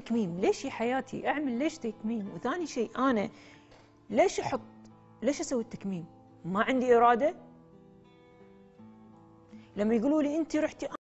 تكميم، ليش يا حياتي اعمل ليش تكميم؟ وثاني شيء انا ليش اسوي التكميم؟ ما عندي اراده؟ لما يقولوا لي انت رحتي